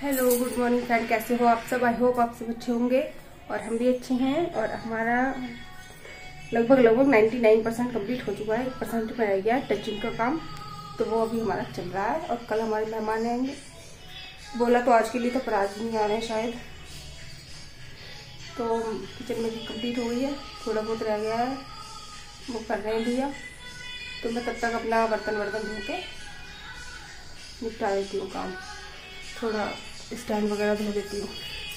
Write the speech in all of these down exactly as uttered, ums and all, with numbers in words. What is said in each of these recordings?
Hello, good morning friend. कैसे हो आप सब? आई होप आप सब अच्छे होंगे और हम भी अच्छे हैं। और हमारा लगभग लगभग निन्यानवे परसेंट कम्प्लीट हो चुका है। एक परसेंट में रह गया है टचिंग का काम, तो वो अभी हमारा चल रहा है। और कल हमारे मेहमान आएंगे, बोला तो आज के लिए, तो पर आज नहीं आ रहे हैं शायद। तो किचन में भी कम्प्लीट हो गई है, थोड़ा बहुत रह गया है, वो कर रहे हैं भैया। तो मैं तब तक अपना बर्तन वर्तन धो के निपटा देती हूँ काम, थोड़ा स्टैंड वगैरह धो देती हूँ।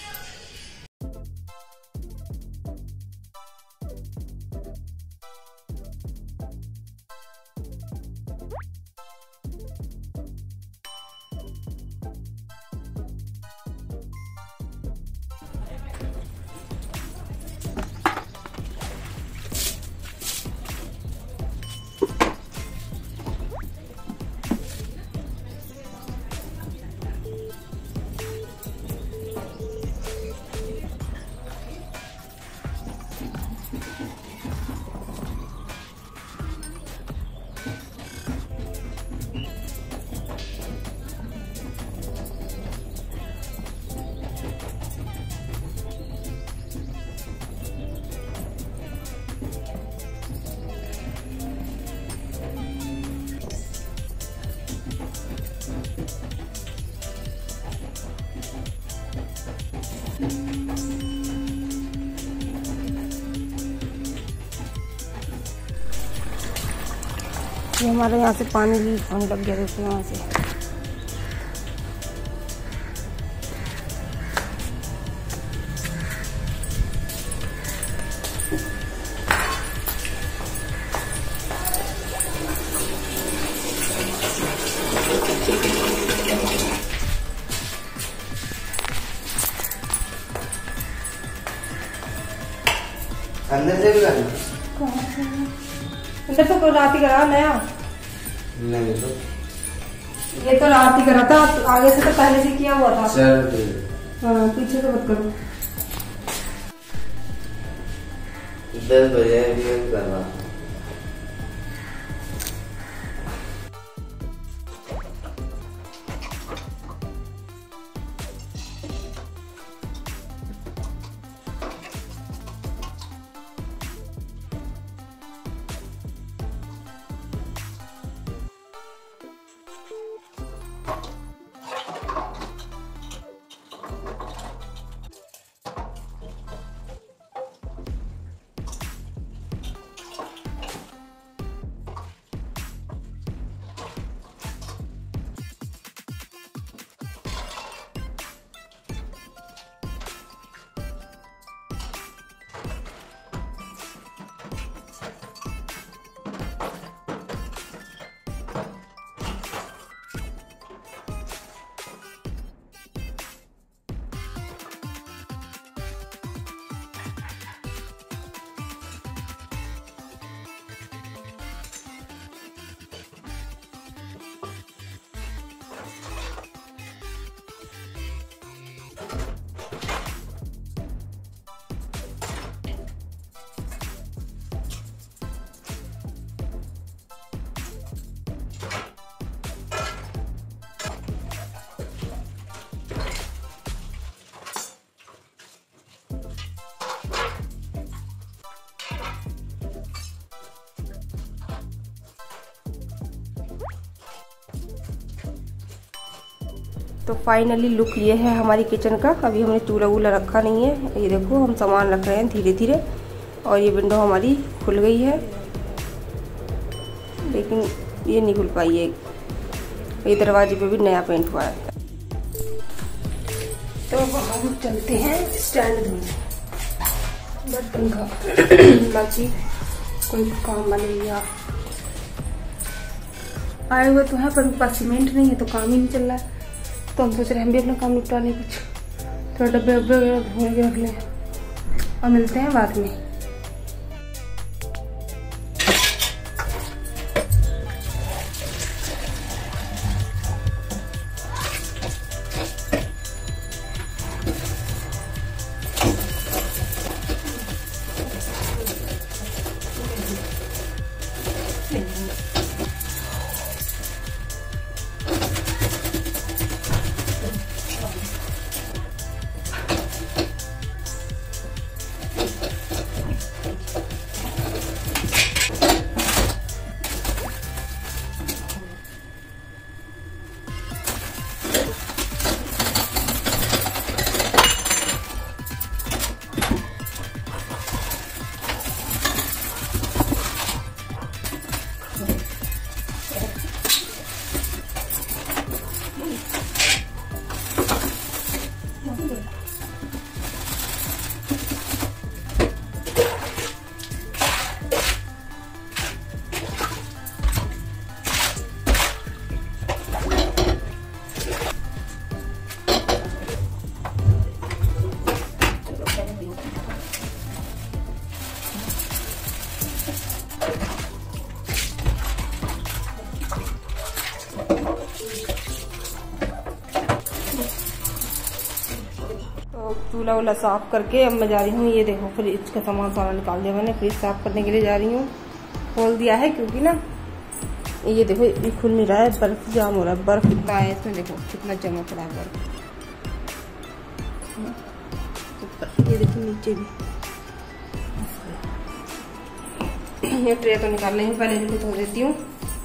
ये हमारे यहाँ से पानी लीक होने लग गया, देखो यहाँ से। अंदर से भी करना? कहाँ से? अंदर तो कोई रात ही करा नया। नहीं तो ये तो रात ही करा था, आगे से तो पहले से किया हुआ था। चल ठीक। हाँ, पीछे तो मत करो। दस बजे भी करना। तो फाइनली लुक ये है हमारी किचन का। अभी हमने चूल्हा वूल्हा रखा नहीं है। ये देखो, हम सामान रख रहे हैं धीरे धीरे। और ये विंडो हमारी खुल गई है, लेकिन ये नहीं खुल पाई है। ये दरवाजे पे भी नया पेंट हुआ है। तो अब हम चलते हैं स्टैंड धोने, बर्तन का बाकी कोई काम बन गया। आए हुए तो है, पर मेरे पास सीमेंट नहीं है, तो काम ही नहीं चल रहा है। तो हम सोच रहे हैं हम भी अपना काम निपटा लें, कुछ थोड़ा डब्बे वब्बे वगैरह धो के रख लें। और मिलते हैं बाद में। चूल्हा वूल्हा साफ करके अब मैं जा रही हूँ। ये देखो फ्रिज का सामान सारा निकाल दिया मैंने, फ्रिज साफ करने के लिए जा रही हूँ। खोल दिया है क्योंकि ना ये देखो ये खुल नहीं रहा है, बर्फ जाम हो रहा है। बर्फ कितना है इसमें, देखो कितना जमा पड़ा है बर्फ। ये देखो नीचे भी। ये ट्रे तो निकाल लेंगे, पहले इनको धो देती हूँ।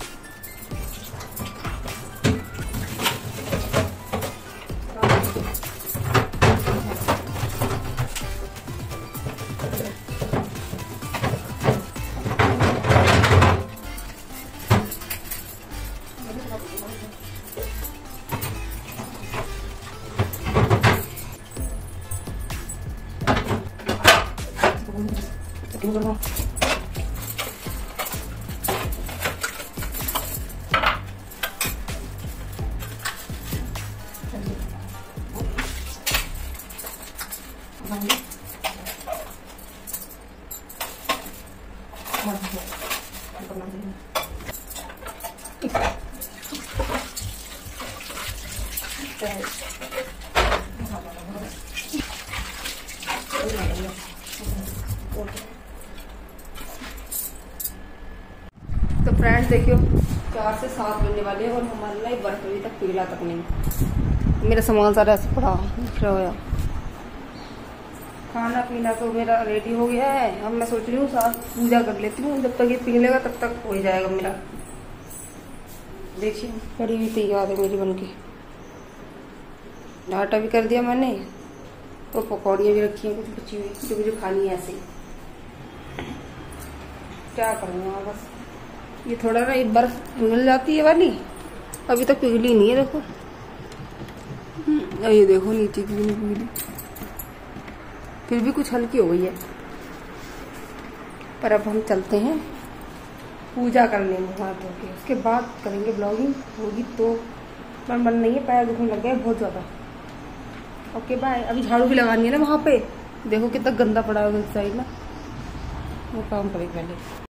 तो फ्रेंड्स देखियो चार से सात बनने वाले हैं और हमारा ना बर्फ अभी तक पिघला तक नहीं। मेरा सामान सारा ऐसे पड़ा बिखरा हुआ। खाना पीना तो मेरा रेडी हो गया है। अब मैं सोच रही हूँ साथ पूजा कर लेती हूँ, जब तक ये पिघलेगा तब तक हो ही जाएगा मेरा। देखिए कड़ी भी तैयार है मेरी बनके। आटा भी कर दिया मैंने और पकौड़ियाँ भी रखी हैं कुछ बची हुई जो मुझे खानी है ऐसे। क्या करूँगा बस, ये थोड़ा ना एक बर्फ पिघल जाती है वाली, अभी तक पिघली नहीं है। देखो ये देखो नीचे की भी नहीं पिघली, फिर भी कुछ हल्की हो गई है। पर अब हम चलते हैं पूजा करने में हाथ धो के, उसके बाद करेंगे ब्लॉगिंग होगी। तो मन मन नहीं है, पैर दुखने लग गए बहुत ज़्यादा। Okay bye. अभी झाड़ू भी लगानी है ना वहाँ पे, देखो कितना गंदा पड़ा है उस साइड ना, वो काम करेंगे पहले।